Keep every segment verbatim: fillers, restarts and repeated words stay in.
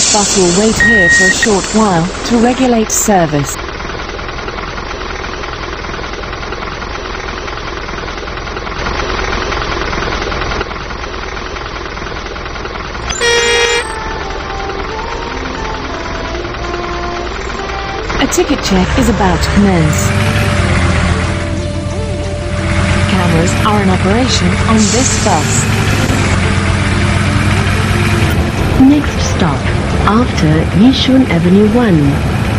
Bus will wait here for a short while to regulate service. A ticket check is about to commence. Cameras are in operation on this bus. Next stop, after Yishun Avenue one.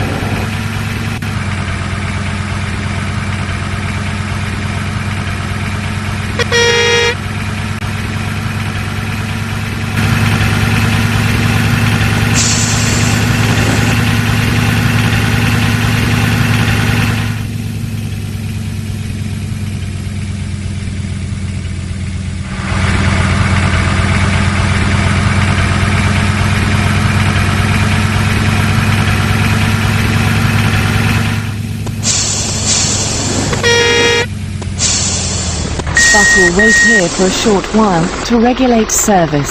Bus will wait here for a short while to regulate service.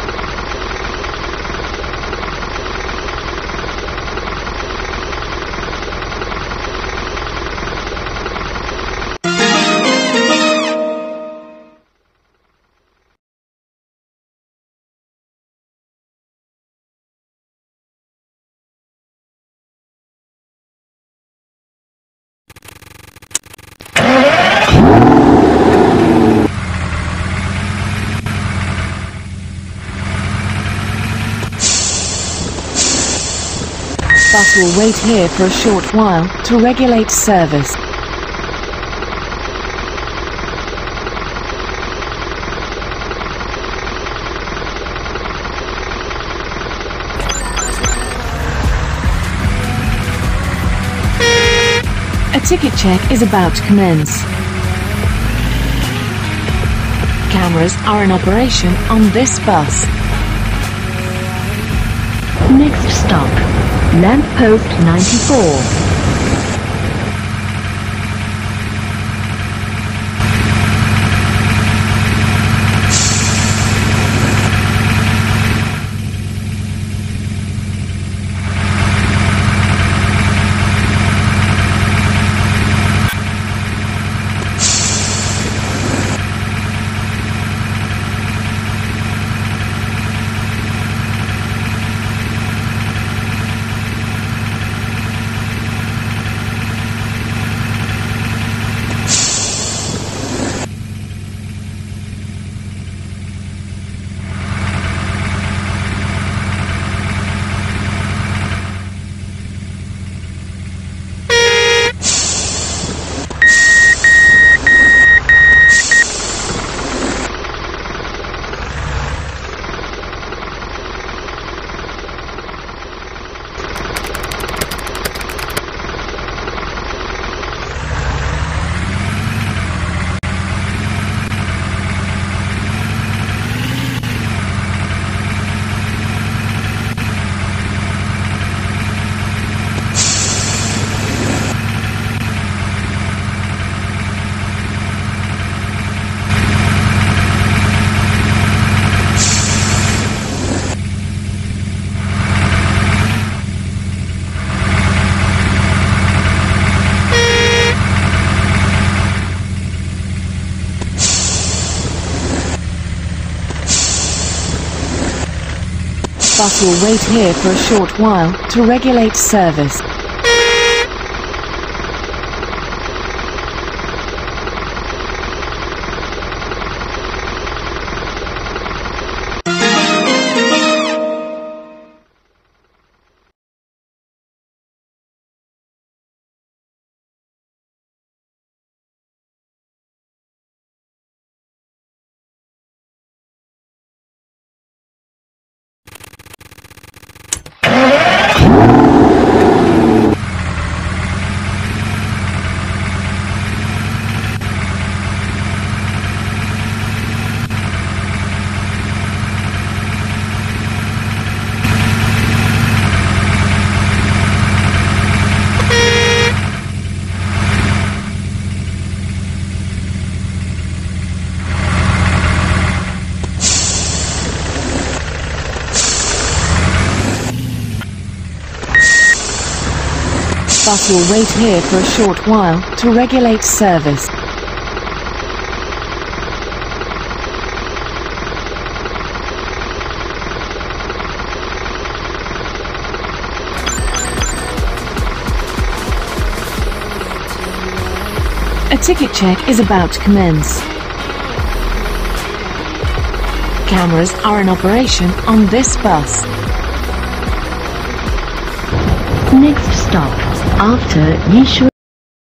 Bus will wait here for a short while to regulate service. A ticket check is about to commence. Cameras are in operation on this bus. Next stop, Lamppost ninety-four. Bus will wait here for a short while to regulate service. Bus will wait here for a short while to regulate service. A ticket check is about to commence. Cameras are in operation on this bus. Next stop, after Yishun.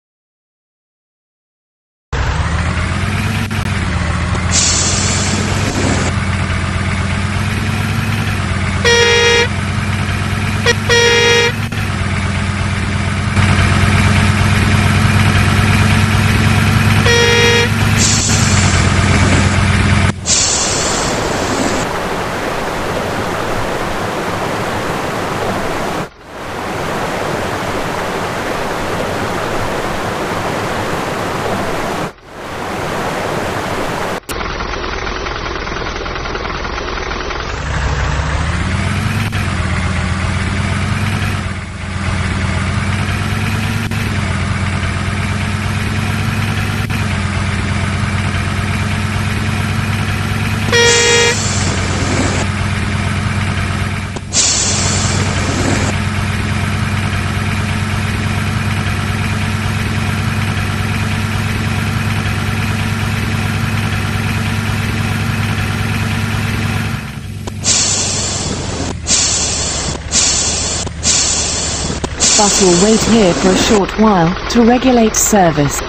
Bus will wait here for a short while to regulate service.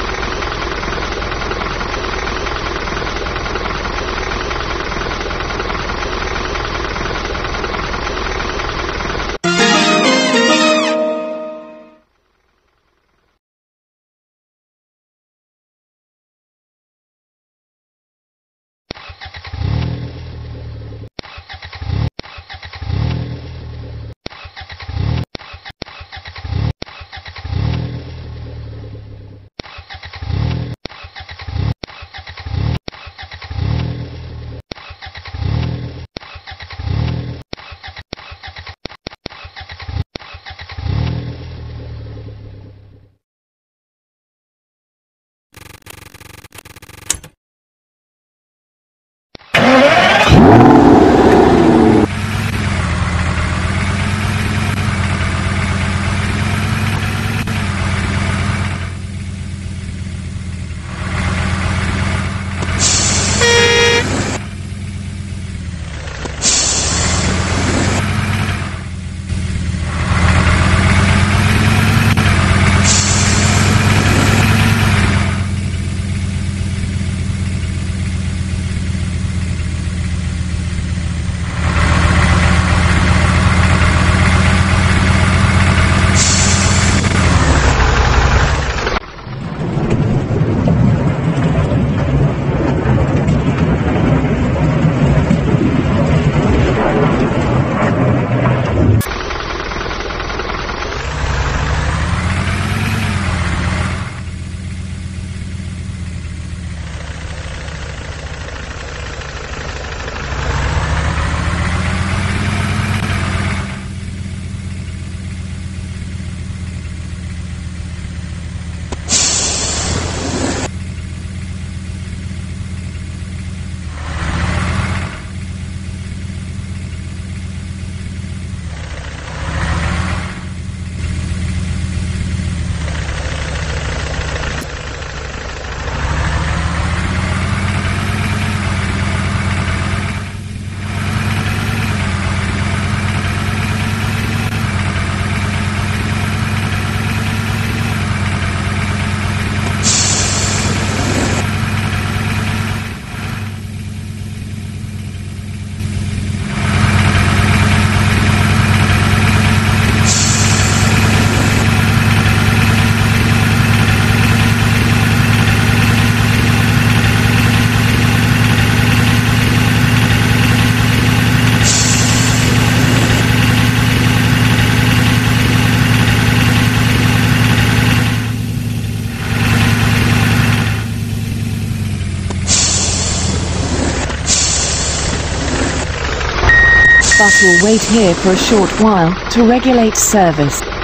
Bus will wait here for a short while to regulate service.